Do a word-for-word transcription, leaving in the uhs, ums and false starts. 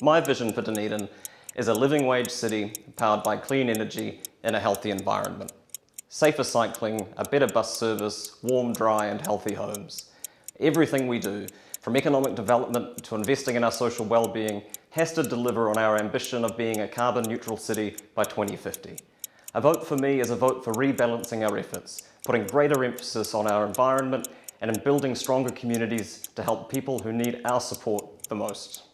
My vision for Dunedin is a living wage city powered by clean energy in a healthy environment. Safer cycling, a better bus service, warm, dry and healthy homes. Everything we do, from economic development to investing in our social well-being, has to deliver on our ambition of being a carbon neutral city by twenty fifty. A vote for me is a vote for rebalancing our efforts, putting greater emphasis on our environment and in building stronger communities to help people who need our support the most.